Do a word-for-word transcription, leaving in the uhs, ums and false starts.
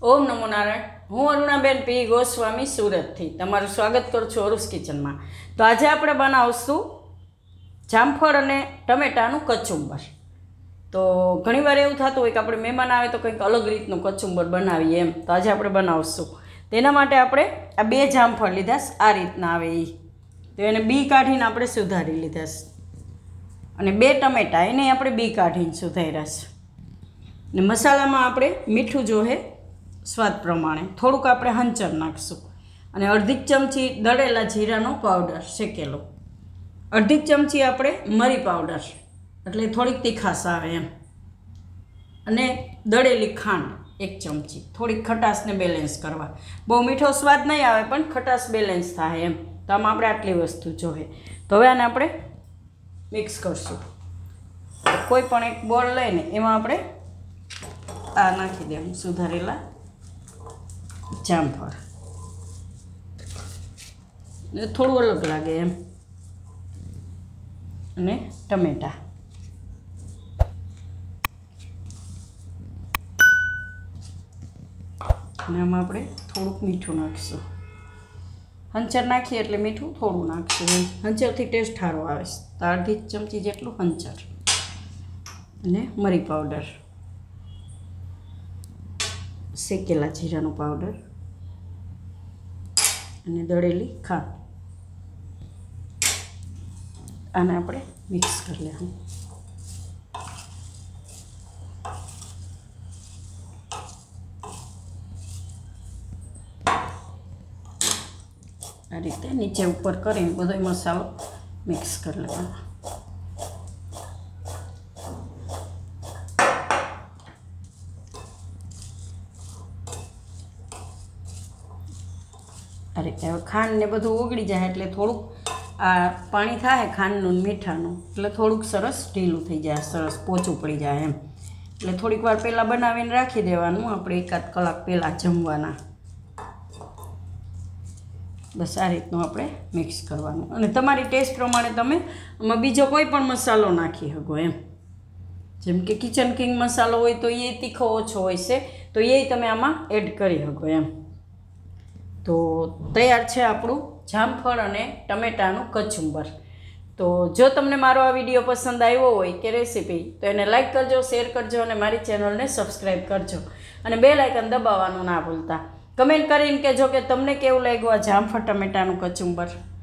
ओम नमो नारायण। हूँ अरुणाबेन पी गोस्वामी सूरत थी तमारुं स्वागत करूँ छुं अरुस किचन में। तो आज आपणे बनावशुं जामफळ अने टमेटानुं कचुंबर। तो घणीवार एवुं थतुं होय के आपणे मेहमान आवे तो कंईक अलग रीतनुं कचुंबर बनावीए एम। तो आज आपणे बनावशुं तेना माटे आपणे आ बे जामफळ लीधा आ रीतना आवे ए। तो एने बी काढीने आपणे सुधारी लीधा अने बे टमेटा एने आपणे बी काढीने सुधार्या छे। ने मसालामां आपणे मीठुं जोहे स्वाद प्रमाणे, थोड़ुंक आपणे हंचर नाखशुं अने अर्धी चमची दळेला जीरानो पाउडर शेकेलो, अर्धी चमची आपणे मरी पाउडर एटले थोड़ीक तीखास आवे एम, अने दळेली खांड एक चमची, थोड़ी खटास ने बेलेन्स करवा। बहु मीठो स्वाद नहीं आवे पण खटास बेलेन्स थाय एम। तो आमां आपणे आटली वस्तु जोहे। तो हवे आने आपणे मिक्स करशुं। कोई पण एक बोल लईने एमां आपणे आ नाखी देवुं सुधारेला जामफळ, थोड़ुं अलग लागे एम, अने टमेटा अने आमां आपणे थोड़ुंक मीठुं नाखीशुं। हंचर नाखीए एटले मीठुं थोड़ुं नाखशुं। हंचरथी टेस्ट सारो आवे। तो अर्धी चमची जेटलुं हंचर अने मरी पाउडर, शेकेला जीरानो पाउडर अने दळेली खांड आने आपणे मिक्स कर लेवानुं। आ रीते नीचे ऊपर करीने बधो मसालो मिक्स कर लेवानो। आ रीते खांड ने बधुं ओगળી जाए एटले थोड़ुंक आ पाणी थाय खांडनुं मीठानुं एटले थोड़ुंक सरस ढीलुं थई जाए, सरस पोचुं पड़ी जाए एम। एटले थोड़ीक वार पहेला बनावीने राखी देवानुं आपणे एकाद कलाक पहेला जमवाना। बस आ रीतनुं आपणे मिक्स करवानुं अने तमारी टेस्ट प्रमाणे तमे आमां बीजो कोई पण मसालो नाखी शको एम। जेम के किचन किंग मसालो होय तो ए तीखो ओछो होय छे तो ए तमे आमां एड करी शको एम। तो तैयार है आपणुं जामफळ अने टमेटानुं कचुंबर। तो जो तमने मारो आ विडियो पसंद आव्यो होय के रेसिपी तो एने लाइक करजो, शेर करजो अने मारी चेनलने सब्सक्राइब करजो अने बेल आइकन दबाववानुं ना भूलता। कमेंट करीने कहेजो के तमने केवुं लाग्युं आ जामफळ टमेटानुं कचुंबर।